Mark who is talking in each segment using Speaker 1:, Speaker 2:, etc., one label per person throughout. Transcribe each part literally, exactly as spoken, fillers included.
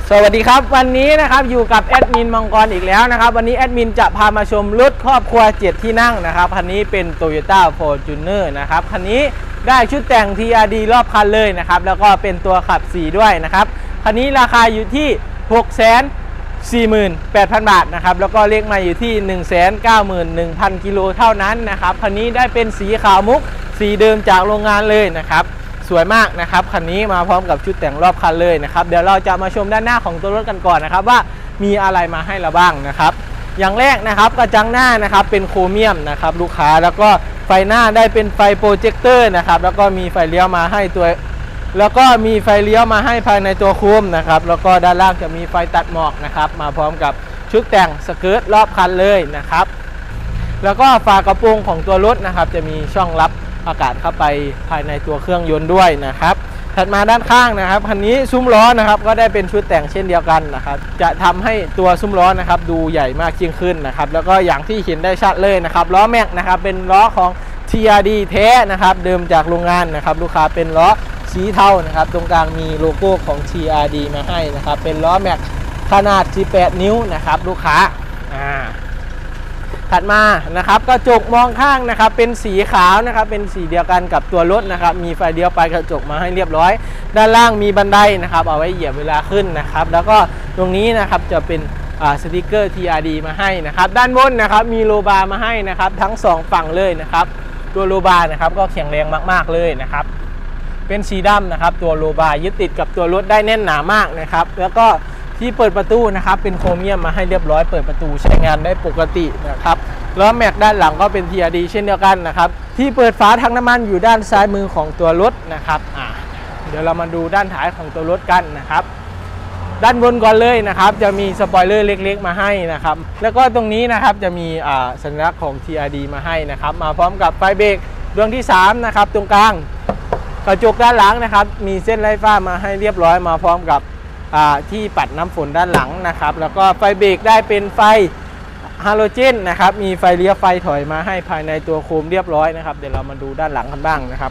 Speaker 1: สวัสดีครับวันนี้นะครับอยู่กับแอดมินมังกรอีกแล้วนะครับวันนี้แอดมินจะพามาชมรถครอบครัวเจ็ดที่นั่งนะครับคันนี้เป็น Toyota Fortuner นะครับคันนี้ได้ชุดแต่ง ที อาร์ ดี รอบคันเลยนะครับแล้วก็เป็นตัวขับสี่ด้วยนะครับคันนี้ราคาอยู่ที่ หกแสนสี่หมื่นแปดพัน บาทนะครับแล้วก็เลขมาอยู่ที่ หนึ่งแสนเก้าหมื่นหนึ่งพัน กิโลเท่านั้นนะครับคันนี้ได้เป็นสีขาวมุกสีเดิมจากโรงงานเลยนะครับสวยมากนะครับคันนี้มาพร้อมกับชุดแต่งรอบคันเลยนะครับเดี๋ยวเราจะมาชมด้านหน้าของตัวรถกันก่อนนะครับว่ามีอะไรมาให้เราบ้างนะครับอย่างแรกนะครับกระจังหน้านะครับเป็นโครเมียมนะครับลูกค้าแล้วก็ไฟหน้าได้เป็นไฟโปรเจคเตอร์นะครับแล้วก็มีไฟเลี้ยวมาให้ตัวแล้วก็มีไฟเลี้ยวมาให้ภายในตัวโคมนะครับแล้วก็ด้านล่างจะมีไฟตัดหมอกนะครับมาพร้อมกับชุดแต่งสเกิร์ตรอบคันเลยนะครับแล้วก็ฝากระโปรงของตัวรถนะครับจะมีช่องรับอากาศเข้าไปภายในตัวเครื่องยนต์ด้วยนะครับถัดมาด้านข้างนะครับคันนี้ซุ้มล้อนะครับก็ได้เป็นชุดแต่งเช่นเดียวกันนะครับจะทำให้ตัวซุ้มล้อนะครับดูใหญ่มากยิ่งขึ้นนะครับแล้วก็อย่างที่เห็นได้ชัดเลยนะครับล้อแม็กนะครับเป็นล้อของ ที อาร์ ดี แท้นะครับเดิมจากโรงงานนะครับลูกค้าเป็นล้อสีเทานะครับตรงกลางมีโลโก้ของ ที อาร์ ดี มาให้นะครับเป็นล้อแม็กขนาดสิบแปดนิ้วนะครับลูกค้าอ่าถัดมานะครับกระจกมองข้างนะครับเป็นสีขาวนะครับเป็นสีเดียวกันกับตัวรถนะครับมีไฟเลี้ยวปลายกระจกมาให้เรียบร้อยด้านล่างมีบันไดนะครับเอาไว้เหยียบเวลาขึ้นนะครับแล้วก็ตรงนี้นะครับจะเป็นสติกเกอร์ ที อาร์ ดี มาให้นะครับด้านบนนะครับมีโลบาร์มาให้นะครับทั้งสองฝั่งเลยนะครับตัวโลบาร์นะครับก็แข็งแรงมากๆเลยนะครับเป็นสีดำนะครับตัวโลบาร์ยึดติดกับตัวรถได้แน่นหนามากนะครับแล้วก็ที่เปิดประตูนะครับเป็นโครเมียมมาให้เรียบร้อยเปิดประตูใช้งานได้ปกตินะครับล้อแม็กด้านหลังก็เป็น ที อาร์ ดี เช่นเดียวกันนะครับที่เปิดฝาถังน้ำมันอยู่ด้านซ้ายมือของตัวรถนะครับอ่าเดี๋ยวเรามาดูด้านท้ายของตัวรถกันนะครับด้านบนก่อนเลยนะครับจะมีสปอยเลอร์เล็กๆมาให้นะครับแล้วก็ตรงนี้นะครับจะมีอ่าสัญลักษณ์ของ ที อาร์ ดี มาให้นะครับมาพร้อมกับไฟเบรกดวงที่สามนะครับตรงกลางกระจกด้านหลังนะครับมีเส้นไร้ฟ้ามาให้เรียบร้อยมาพร้อมกับที่ปัดน้ำฝนด้านหลังนะครับแล้วก็ไฟเบรกได้เป็นไฟฮาโลเจนนะครับมีไฟเลี้ยวไฟถอยมาให้ภายในตัวโคมเรียบร้อยนะครับเดี๋ยวเรามาดูด้านหลังกันบ้างนะครับ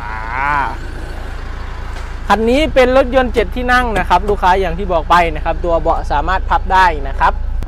Speaker 1: คันนี้เป็นรถยนต์เจ็ดที่นั่งนะครับลูกค้าอย่างที่บอกไปนะครับตัวเบาะสามารถพับได้นะครับ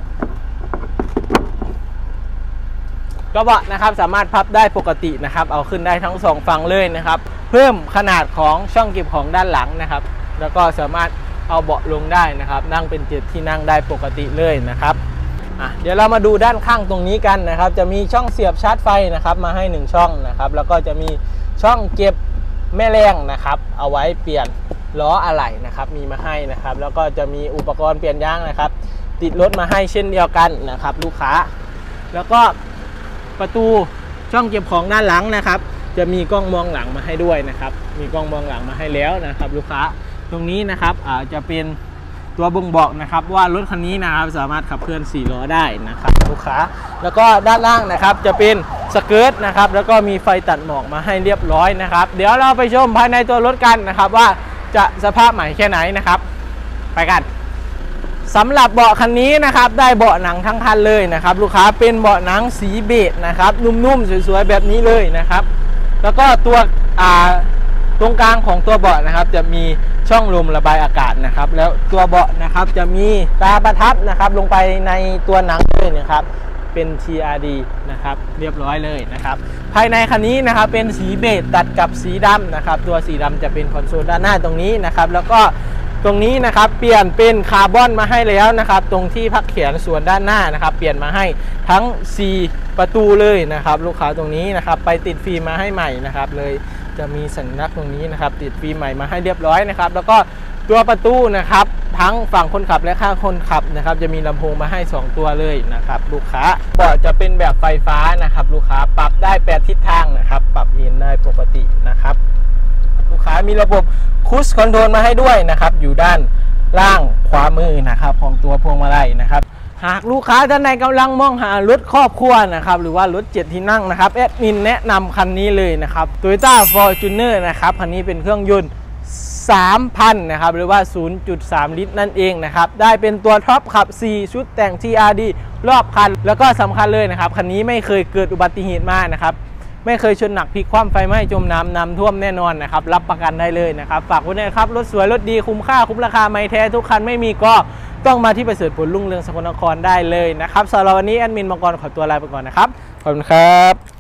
Speaker 1: กระบะนะครับสามารถพับได้ปกตินะครับเอาขึ้นได้ทั้งสองฝั่งเลยนะครับเพิ่มขนาดของช่องเก็บของด้านหลังนะครับแล้วก็สามารถเอาเบาะลงได้นะครับนั่งเป็นเจ็ดที่นั่งได้ปกติเลยนะครับอ่ะเดี๋ยวเรามาดูด้านข้างตรงนี้กันนะครับจะมีช่องเสียบชาร์จไฟนะครับมาให้หนึ่งช่องนะครับแล้วก็จะมีช่องเก็บแม่แรงนะครับเอาไว้เปลี่ยนล้ออะไหล่นะครับมีมาให้นะครับแล้วก็จะมีอุปกรณ์เปลี่ยนยางนะครับติดรถมาให้เช่นเดียวกันนะครับลูกค้าแล้วก็ประตูช่องเก็บของด้านหลังนะครับจะมีกล้องมองหลังมาให้ด้วยนะครับมีกล้องมองหลังมาให้แล้วนะครับลูกค้าตรงนี้นะครับอาจจะเป็นตัวบ่งบอกนะครับว่ารถคันนี้นะครับสามารถขับเคลื่อนสี่ล้อได้นะครับลูกค้าแล้วก็ด้านล่างนะครับจะเป็นสเกิร์ตนะครับแล้วก็มีไฟตัดหมอกมาให้เรียบร้อยนะครับเดี๋ยวเราไปชมภายในตัวรถกันนะครับว่าจะสภาพใหม่แค่ไหนนะครับไปกันสำหรับเบาะคันนี้นะครับได้เบาะหนังทั้งคันเลยนะครับลูกค้าเป็นเบาะหนังสีเบจนะครับนุ่มๆสวยๆแบบนี้เลยนะครับแล้วก็ตัวอ่าตรงกลางของตัวเบาะนะครับจะมีช่องลมระบายอากาศนะครับแล้วตัวเบาะนะครับจะมีตาประทับนะครับลงไปในตัวหนังเลยนะครับเป็น ที อาร์ ดี นะครับเรียบร้อยเลยนะครับภายในคันนี้นะครับเป็นสีเบจตัดกับสีดำนะครับตัวสีดำจะเป็นคอนโซลด้านหน้าตรงนี้นะครับแล้วก็ตรงนี้นะครับเปลี่ยนเป็นคาร์บอนมาให้แล้วนะครับตรงที่พักเขียนส่วนด้านหน้านะครับเปลี่ยนมาให้ทั้งสี่ประตูเลยนะครับลูกค้าตรงนี้นะครับไปติดฟิล์มมาให้ใหม่นะครับเลยจะมีสัญลักษณ์ตรงนี้นะครับติดฟิล์มใหม่มาให้เรียบร้อยนะครับแล้วก็ตัวประตูนะครับทั้งฝั่งคนขับและข้างคนขับนะครับจะมีลำโพงมาให้สองตัวเลยนะครับลูกค้าเบาะจะเป็นแบบไฟฟ้านะครับลูกค้าปรับได้แปดทิศทางนะครับปรับเอนได้ปกตินะครับลูกค้ามีระบบคูสคอนโทรลมาให้ด้วยนะครับอยู่ด้านล่างขวามือนะครับของตัวพวงมาลัยนะครับหากลูกค้าท่านใดกำลังมองหารถครอบครัวนะครับหรือว่ารถเจ็ดที่นั่งนะครับแอดมินแนะนำคันนี้เลยนะครับ Toyota Fortuner นะครับคันนี้เป็นเครื่องยนต์ สามพัน นะครับหรือว่า ศูนย์จุดสาม ลิตรนั่นเองนะครับได้เป็นตัวท็อปขับสี่ชุดแต่ง ที อาร์ ดี รอบคันแล้วก็สำคัญเลยนะครับคันนี้ไม่เคยเกิดอุบัติเหตุมานะครับไม่เคยชนหนักพลิกคว่ำไฟไหม้จมน้ำน้ำท่วมแน่นอนนะครับรับประกันได้เลยนะครับฝากไว้ด้วยครับรถสวยรถดีคุ้มค่าคุ้มราคาไม่แท้ทุกคันไม่มีก็ต้องมาที่ประเสริฐผลรุ่งเรืองสกลนครได้เลยนะครับสำหรับวันนี้แอดมินมังกรขอตัวลาไปก่อนนะครับขอบคุณครับ